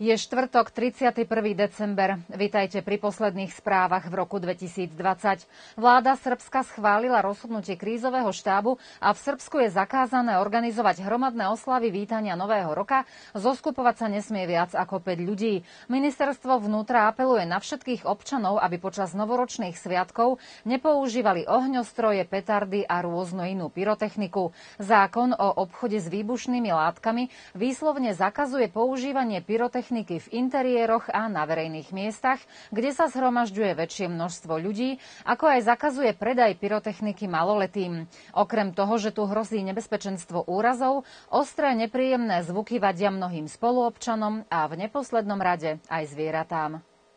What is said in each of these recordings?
Je štvrtok, 31. december. Vitajte pri posledných správach v roku 2020. Vláda Srbska schválila rozhodnutie krízového štábu a v Srbsku je zakázané organizovať hromadné oslavy vítania Nového roka. Zoskupovať sa nesmie viac ako 5 ľudí. Ministerstvo vnútra apeluje na všetkých občanov, aby počas novoročných sviatkov nepoužívali ohňostroje, petardy a rôznu inú pyrotechniku. Zákon o obchode s výbušnými látkami výslovne zakazuje používanie pyrotechniky v interiéroch a na verejných miestach, kde sa zhromažďuje väčšie množstvo ľudí, ako aj zakazuje predaj pyrotechniky maloletým. Okrem toho, že tu hrozí nebezpečenstvo úrazov, ostré nepríjemné zvuky vadia mnohým spoluobčanom a v neposlednom rade aj zvieratám.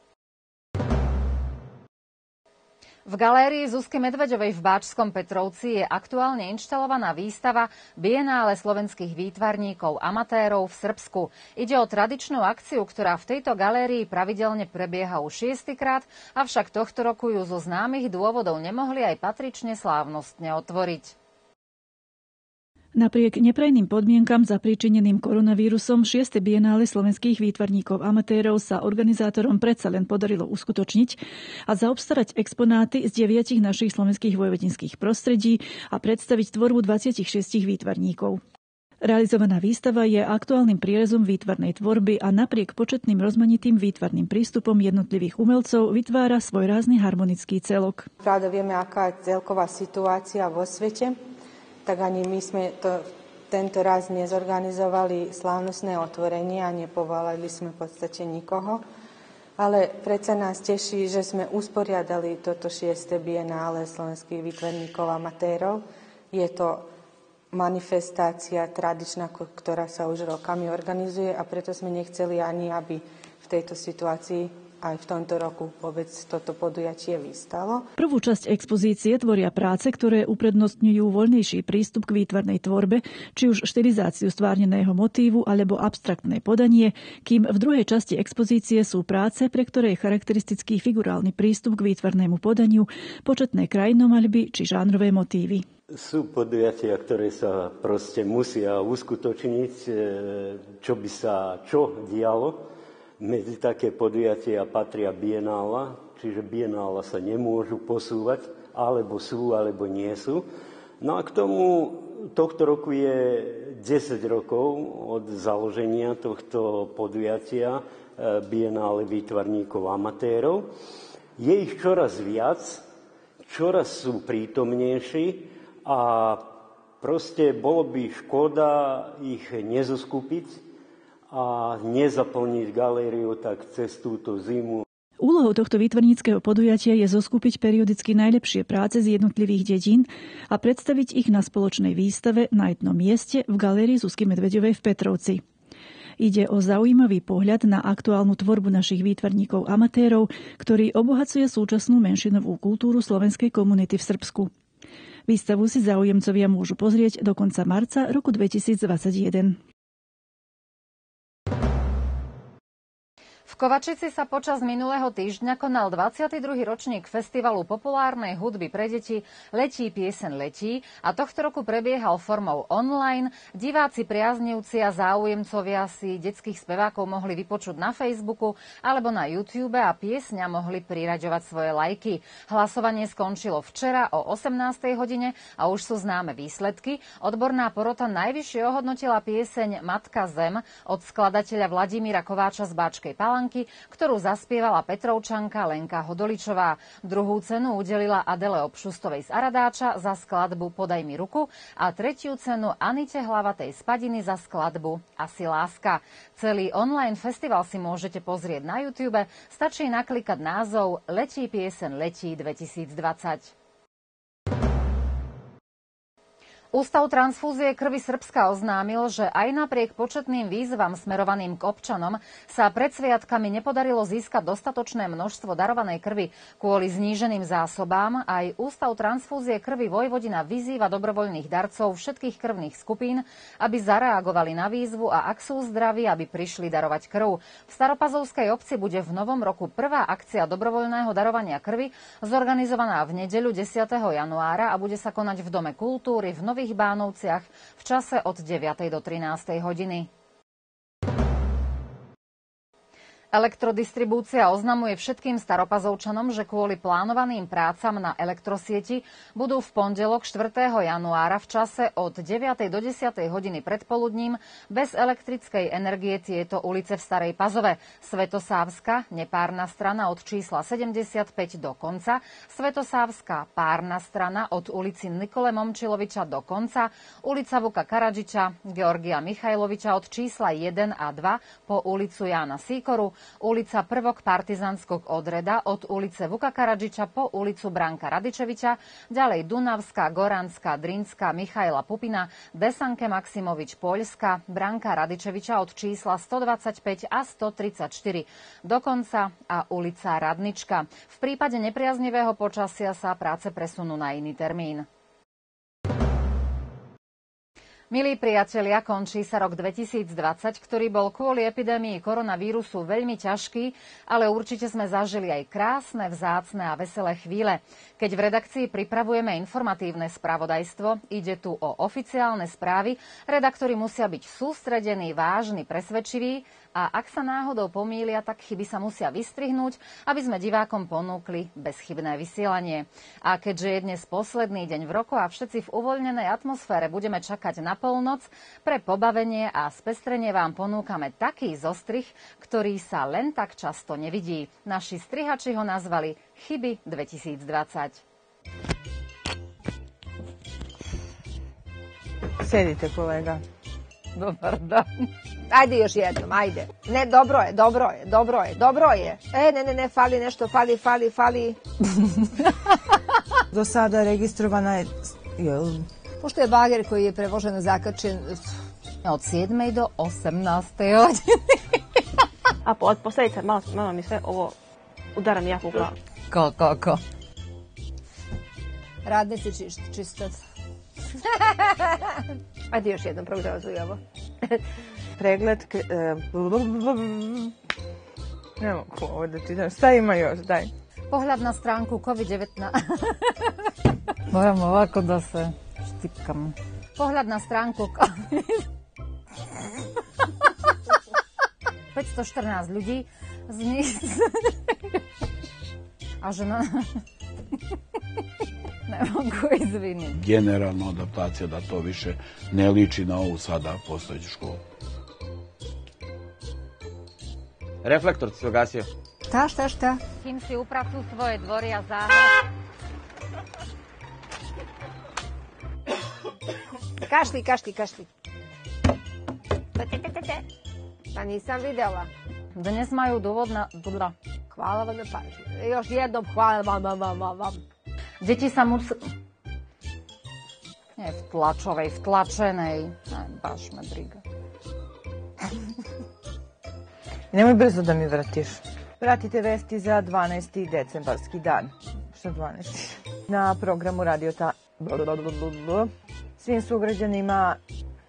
V galérii Zuzky Medveďovej v Báčskom Petrovci je aktuálne inštalovaná výstava Bienále slovenských výtvarníkov amatérov v Srbsku. Ide o tradičnú akciu, ktorá v tejto galérii pravidelne prebieha už 6. krát, avšak tohto roku ju zo známych dôvodov nemohli aj patrične slávnostne otvoriť. Napriek neprajným podmienkam zapríčineným koronavírusom 6. bienále slovenských výtvarníkov amatérov sa organizátorom predsa len podarilo uskutočniť a zaobstarať exponáty z 9 našich slovenských vojvodinských prostredí a predstaviť tvorbu 26 výtvarníkov. Realizovaná výstava je aktuálnym prierezom výtvarnej tvorby a napriek početným rozmanitým výtvarným prístupom jednotlivých umelcov vytvára svojrázny harmonický celok. Pravda vieme, aká je celková situácia vo svete, tak ani my sme tento raz nezorganizovali slávnostné otvorenie a nepovolali sme v podstate nikoho. Ale predsa nás teší, že sme usporiadali toto 6. bienále slovenských výtvarníkov amatérov. Je to manifestácia tradičná, ktorá sa už rokami organizuje a preto sme nechceli ani, aby v tejto situácii aj v tomto roku vôbec toto podujatie vystalo. Prvú časť expozície tvoria práce, ktoré uprednostňujú voľnejší prístup k výtvarnej tvorbe, či už štilizáciu stvárneného motívu alebo abstraktné podanie, kým v druhej časti expozície sú práce, pre ktoré je charakteristický figurálny prístup k výtvarnému podaniu, početné krajinomaľby či žánrové motívy. Sú podujatia, ktoré sa proste musia uskutočniť, čo dialo. Medzi také podujatia patria bienála, čiže bienála sa nemôžu posúvať, alebo sú, alebo nie sú. No a k tomu tohto roku je 10 rokov od založenia tohto podujatia Bienále výtvarníkov amatérov. Je ich čoraz viac, čoraz sú prítomnejší a proste bolo by škoda ich nezoskupiť a nezaplniť galériu tak cez túto zimu. Úlohou tohto výtvarníckeho podujatia je zoskupiť periodicky najlepšie práce z jednotlivých dedín a predstaviť ich na spoločnej výstave na jednom mieste v galérii Zuzky Medveďovej v Petrovci. Ide o zaujímavý pohľad na aktuálnu tvorbu našich výtvarníkov amatérov, ktorý obohacuje súčasnú menšinovú kultúru slovenskej komunity v Srbsku. Výstavu si záujemcovia môžu pozrieť do konca marca roku 2021. V Kovačici sa počas minulého týždňa konal 22. ročník festivalu populárnej hudby pre deti Letí pieseň letí a tohto roku prebiehal formou online. Diváci, priaznivci a záujemcovia si detských spevákov mohli vypočuť na Facebooku alebo na YouTube a piesňa mohli priraďovať svoje lajky. Hlasovanie skončilo včera o 18. hodine a už sú známe výsledky. Odborná porota najvyššie ohodnotila pieseň Matka Zem od skladateľa Vladimíra Kováča z Báčkej Palanky, ktorú zaspievala Petrovčanka Lenka Hodoličová. Druhú cenu udelila Adele Obšustovej z Aradáča za skladbu Podaj mi ruku a tretiu cenu Anite Hlavatej z Padiny za skladbu Asi láska. Celý online festival si môžete pozrieť na YouTube. Stačí naklikať názov Letí pieseň letí 2020. Ústav transfúzie krvi Srbska oznámil, že aj napriek početným výzvam smerovaným k občanom sa pred sviatkami nepodarilo získať dostatočné množstvo darovanej krvi. Kvôli zníženým zásobám aj Ústav transfúzie krvi Vojvodina vyzýva dobrovoľných darcov všetkých krvných skupín, aby zareagovali na výzvu a ak sú zdraví, aby prišli darovať krv. V Staropazovskej obci bude v novom roku prvá akcia dobrovoľného darovania krvi, zorganizovaná v nedeľu 10. januára a bude sa konať v Dome kultúry v Nových Bánovciach v čase od 9. do 13. hodiny. Elektrodistribúcia oznamuje všetkým Staropazovčanom, že kvôli plánovaným prácam na elektrosieti budú v pondelok 4. januára v čase od 9. do 10. hodiny predpoludním bez elektrickej energie tieto ulice v Starej Pazove: Svetosávska, nepárna strana od čísla 75 do konca, Svetosávska, párna strana od ulici Nikole Momčiloviča do konca, ulica Vuka Karadžiča, Georgia Michajloviča od čísla 1 a 2 po ulicu Jána Sýkoru, ulica Prvok Partizanskog odreda od ulice Vuka Karadžiča po ulicu Branka Radičeviča, ďalej Dunavská, Goranská, Drinská, Michaila Pupina, Desanke Maximovič Poľska, Branka Radičeviča od čísla 125 a 134 dokonca a ulica Radnička. V prípade nepriaznivého počasia sa práce presunú na iný termín. Milí priatelia, končí sa rok 2020, ktorý bol kvôli epidémii koronavírusu veľmi ťažký, ale určite sme zažili aj krásne, vzácne a veselé chvíle. Keď v redakcii pripravujeme informatívne spravodajstvo, ide tu o oficiálne správy, redaktori musia byť sústredení, vážni, presvedčiví a ak sa náhodou pomýlia, tak chyby sa musia vystrihnúť, aby sme divákom ponúkli bezchybné vysielanie. A keďže je dnes posledný deň v roku a všetci v uvoľnenej atmosfére budeme čakať na polnoc, pre pobavenie a spestrenie vám ponúkame taký zostrih, ktorý sa len tak často nevidí. Naši strihači ho nazvali Chyby 2020. Sedite, kolega. Dobar dan. Ajde još jednom, ajde. Ne, dobro je. Ne, fali nešto, fali. Do sada registrovana je... Pošto je bager koji je prevoženo zakačen od 7. do 18. godine. A od posljedica, malo mi sve ovo udara mi jako u glavu. Ko? radnici čistac. Ajde još jednom, proglazuj ovo. Pregled... Ne mogu ovo da čitam. Šta ima još? Daj. Pohľad na stránku COVID-19. Moram ovako da se štipkam. Pohľad na stránku COVID. 514 ľudí z nich... A žena... Ne mogu izviniti. Generalna adaptacija da to više ne liči na ovu sada postojeću školu. Reflektor se ugasio. Šta? Kým si upracujú svoje dvory a záhod. Kašli. Pa nisam videla. Dnes majú dôvod na... Hvala vam na pažnju. Još jednom hvala vam. Deti sa musí... Nie v tlačovej, v tlačenej. Aj, baš me briga. Nemoj brzo da mi vratiš. Pratite vesti za 12. decembarski dan. Šta 12? Na programu radiota svim sugrađanima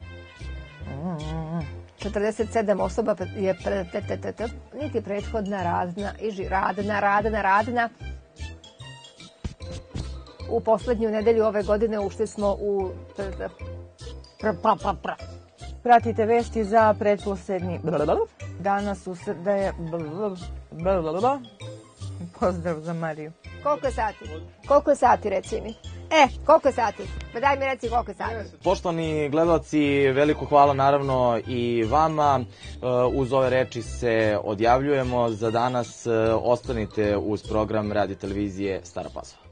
47 osoba je niti prethodna radna. U posljednju nedelju ove godine ušli smo u... Pratite vesti za pretposlednji... Danas da je... Pozdrav za Mariju. Koliko je sati, reci mi? Koliko je sati? Pa daj mi reci koliko je sati. Poštovani gledalci, veliko hvala naravno i vama. Uz ove reči se odjavljujemo. Za danas ostanite uz program Radio televizije Stara Pazova.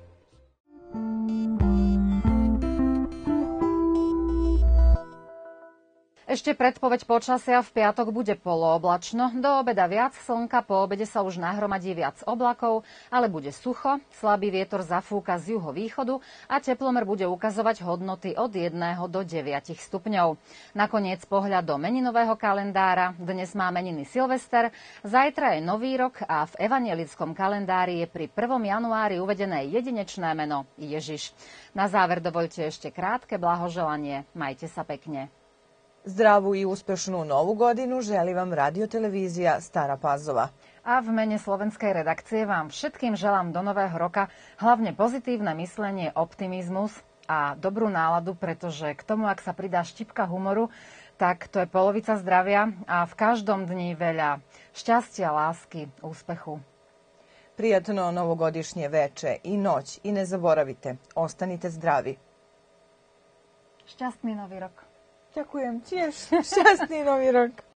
Ešte predpoveď počasia: v piatok bude polooblačno, do obeda viac slnka, po obede sa už nahromadí viac oblakov, ale bude sucho, slabý vietor zafúka z juhovýchodu a teplomer bude ukazovať hodnoty od 1 do 9 stupňov. Nakoniec pohľad do meninového kalendára. Dnes má meniny Silvester, zajtra je Nový rok a v evanjelickom kalendári je pri 1. januári uvedené jedinečné meno Ježiš. Na záver dovoľte ešte krátke blahoželanie. Majte sa pekne. Zdravu i uspešnu novu godinu želi vam radiotelevizija Stara Pazova. A v mene slovenskej redakcie vám všetkým želám do nového roka hlavne pozitívne myslenie, optimizmus a dobrú náladu, pretože k tomu, ak sa pridá štipka humoru, Tak to je polovica zdravia a v každom dni veľa šťastia, lásky, úspechu. Prijatno novogodišnje veče i noć i ne zaboravite, ostanite zdravi. Šťastný nový rok. Ďakujem tiež. Šťastný nový rok.